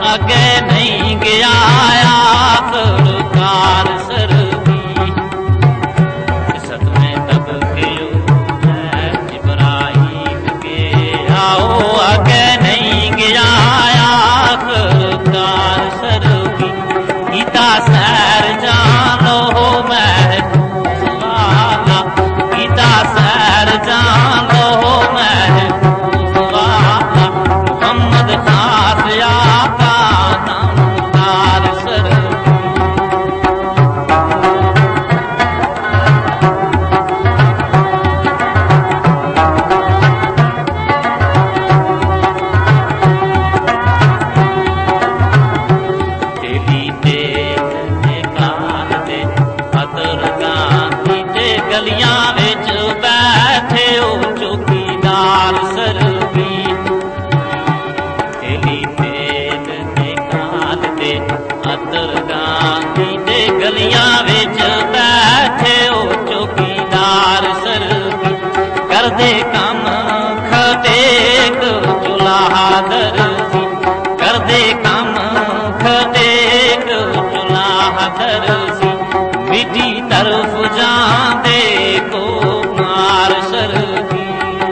अगे नहीं गया आखिरकार सरगी सतवें तब के इब्राहिम के आओ अगे नहीं गया आखिरकार सरगी गीता सैर जानो महफूज वाला गीता सैर जानो महफूज वाला मोहम्मद खास आका नामदार सरगी तेली तेल निकाल दे अतर गांधी ते गलियां विच बैठे ओ चौकीदार सरगी तेली तेल निकाल दे अतर गांधी ते गलियां विच बैठे ओ चौकीदार सरगी करदे कम खतेक चुल्हा दर्जी करदे कम खतेक चुल्हा दर्जी मिट्टी तरफ जांदे को मार सरगी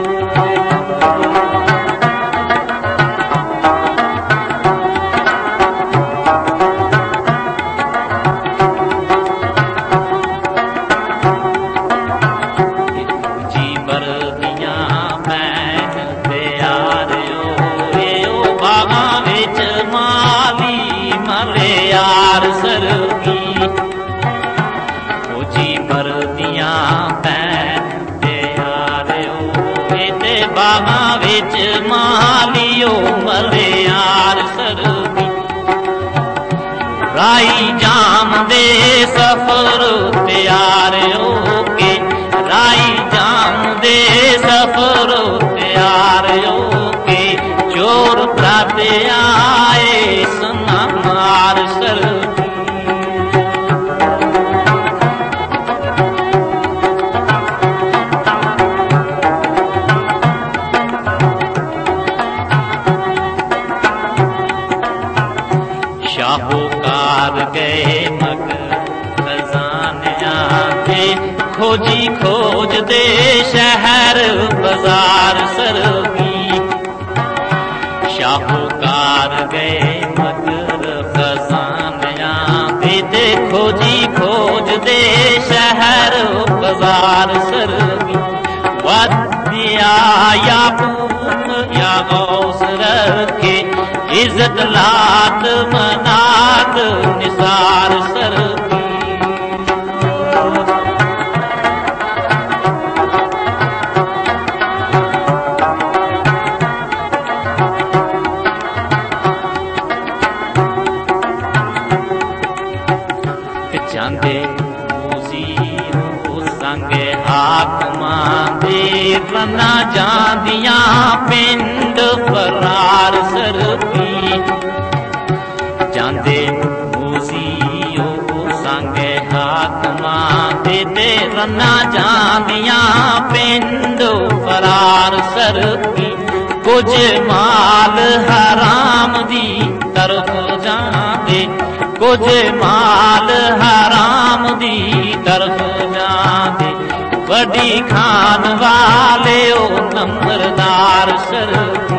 जी बरदियां मैन प्यारियो ओ बागां विच माली मरे यार सरगी जी बरदियां मैन प्यारियो ते बागां विच मालियो मरे यार सरगी राई जाम दे सफर तैयार होके राई जाम दे सफर तैयार होके चोर प्राते आए सुना मार सरगी शाहूकार गए मगर खजानिया थे खोजी खोज दे शहर बाजार सरगी शाहूकार गए मगर खजानिया थे खोजी खोज दे शहर बाजार सरगी वदिया या पूत या गौस रखे इज्जत लात मनात निसार सरगी जांदे मूसी संगे हाकमां दे रना जांदियां पिंड फरार सरगी जांदे मूसी संगे हाकमां दे रना जांदियां पिंड फरार सरगी कुछ माल हराम दी तरफ जांदे कुछ माल हराम दी तरफ जांदे बड़ी खान वाले ओ नंबरदार सरगी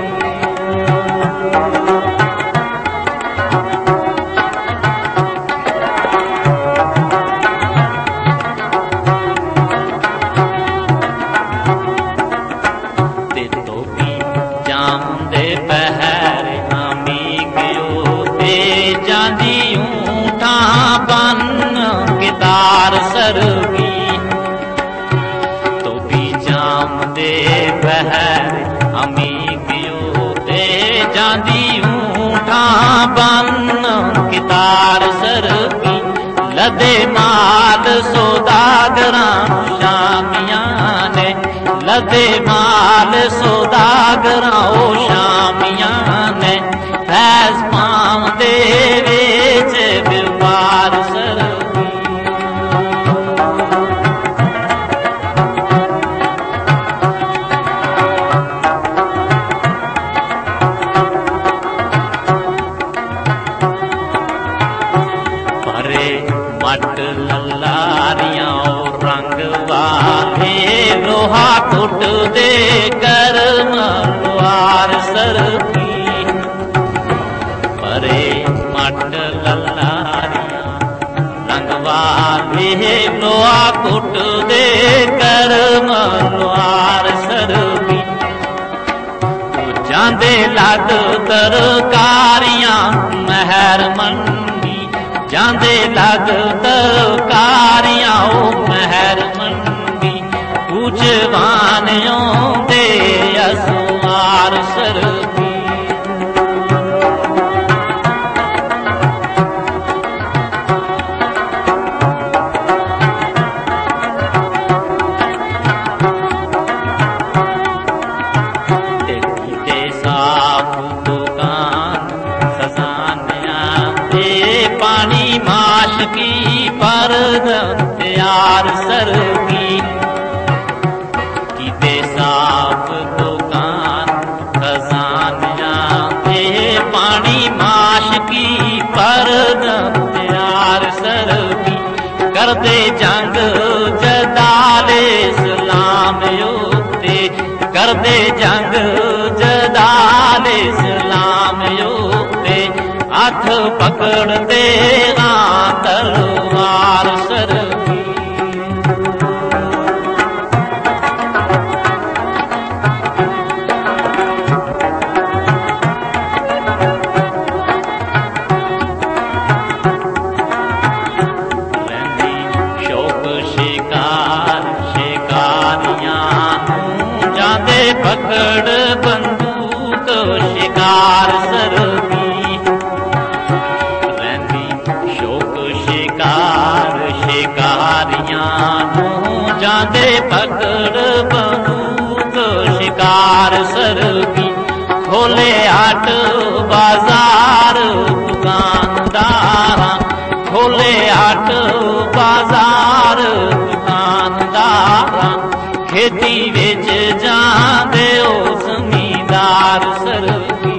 ते तो भी जाम दे पहर हामी गयो ते जांदी ऊंठा बन कितार सरगी तो भी जाम दे बहर हामी गयो ते जांदी ऊंठा बन कितार सरगी लदे माल सौदागरां शामियां ने लदे माल सौदागरां ओ शामियां ने फैज पाम दे विच व्यापार सरगी कुट दे कर्म द्वार सरकी परे मट ललारिया रंगवाले लोआ कुट दे कर्म द्वार सरकी जांदे लग तरकारियां महर मंडी जांदे लग तरकारियां ओ महर मंडी पूजवानियों दे असवार सरकी की परदन तैयार सरकी कीते साफ दुकान खजानिया ते पानी माश की परदन तैयार सरकी करते जंग जदाले सलाम योते करते जंग जदाले सलाम योते हाथ पकड़ते तलवार सरकी रंदी शौक शिकार शिकारियां जाते पकड़ बंदूक शिकार सरकी शिकारियां जाते पकड़ बंदूक शिकार सरकी खोले हाट बाजार दुकानदार खोले हाट बाजार दुकानदार खेती विच जांदे ओ जमींदार सरकी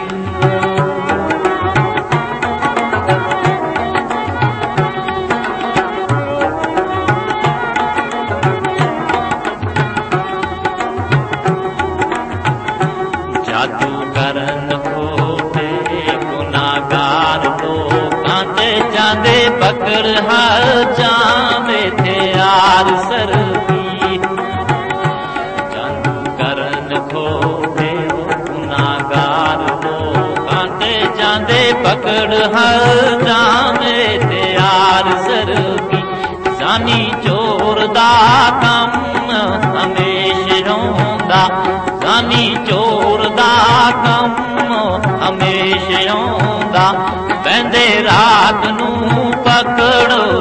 जादू करन खोते गुनागार लोकां ते जांदे पकड़ हर जामे थे यार सरकी जादू करन खोते गुनागार लोकां ते जांदे पकड़ हर जामे थे यार सरकी जानी चोर दा कम हमेशा रोंदा जानी चोर दा कम हमेशा आउंदा बंदे रात नू पकड़ो